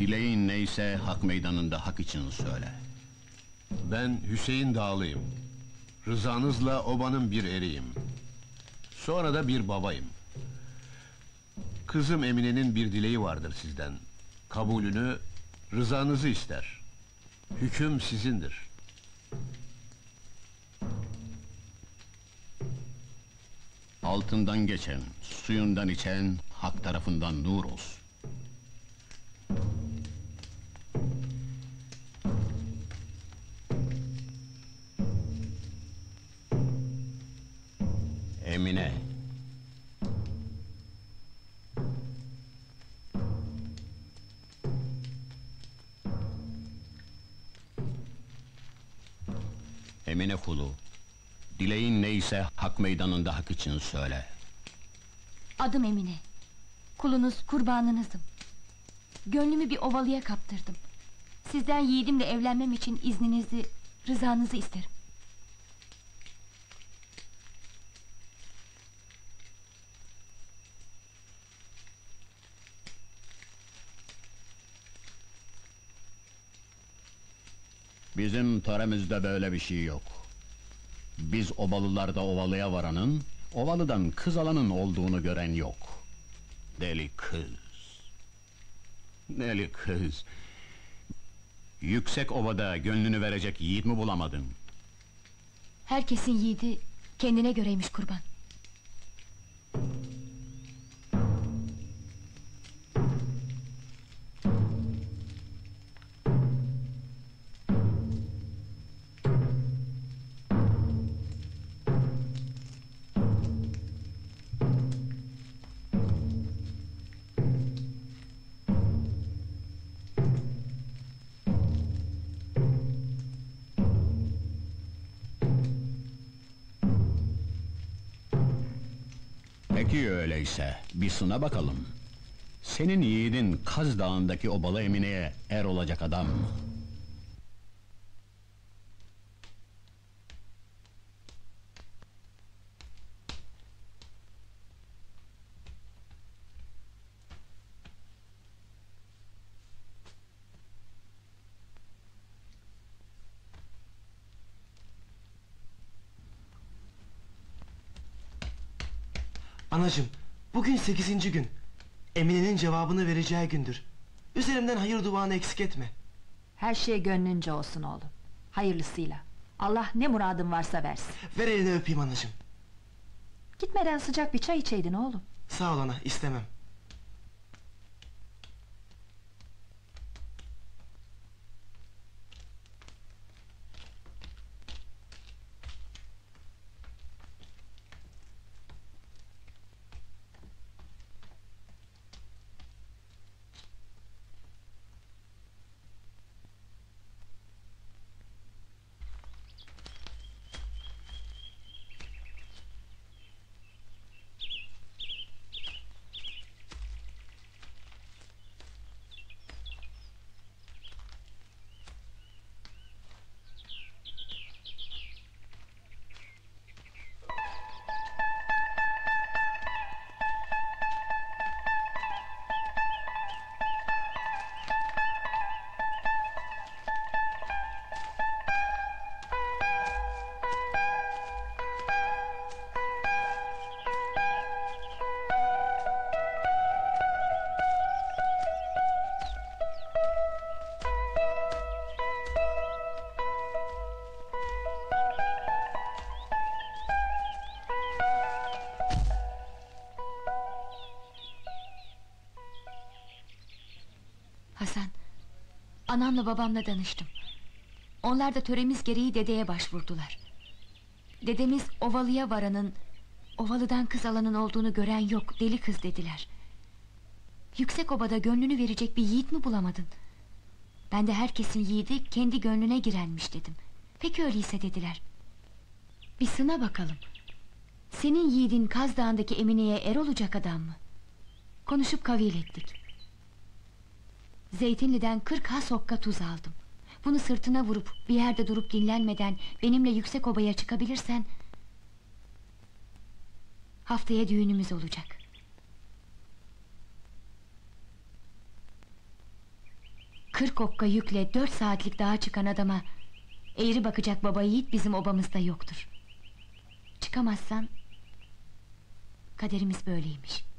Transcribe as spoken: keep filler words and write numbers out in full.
Dileğin neyse hak meydanında hak için söyle. Ben Hüseyin Dağlıyım. Rızanızla obanın bir eriyim. Sonra da bir babayım. Kızım Emine'nin bir dileği vardır sizden. Kabulünü, rızanızı ister. Hüküm sizindir. Altından geçen, suyundan içen, hak tarafından nur olsun. Emine. Emine kulu, dileğin neyse hak meydanında hak için söyle. Adım Emine. Kulunuz, kurbanınızım. Gönlümü bir ovalıya kaptırdım. Sizden yiğidimle evlenmem için izninizi, rızanızı isterim. Bizim töremizde böyle bir şey yok. Biz obalılarda ovalıya varanın, ovalıdan kız alanın olduğunu gören yok. Deli kız. Deli kız. Yüksek ovada gönlünü verecek yiğit mi bulamadın? Herkesin yiğidi kendine göreymiş kurban. Peki öyleyse, bir sına bakalım. Senin yiğidin Kaz Dağı'ndaki obalı Emine'ye er olacak adam mı? Anacığım, bugün sekizinci gün. Emine'nin cevabını vereceği gündür. Üzerimden hayır duanı eksik etme. Her şey gönlünce olsun oğlum. Hayırlısıyla. Allah ne muradın varsa versin. Ver elini öpeyim anacığım. Gitmeden sıcak bir çay içeydin oğlum. Sağ ol ana, istemem. Hasan, anamla babamla danıştım. Onlar da töremiz gereği dedeye başvurdular. Dedemiz ovalıya varanın, ovalıdan kız alanın olduğunu gören yok, deli kız dediler. Yüksek obada gönlünü verecek bir yiğit mi bulamadın? Ben de herkesin yiğidi kendi gönlüne girenmiş dedim. Peki öyleyse dediler. Bir sına bakalım. Senin yiğidin Kaz Dağı'ndaki Emine'ye er olacak adam mı? Konuşup kavil ettik. Zeytinli'den kırk has okka tuz aldım. Bunu sırtına vurup bir yerde durup dinlenmeden benimle yüksek obaya çıkabilirsen haftaya düğünümüz olacak. Kırk okka yükle dört saatlik dağa çıkan adama eğri bakacak baba yiğit bizim obamızda yoktur. Çıkamazsan kaderimiz böyleymiş.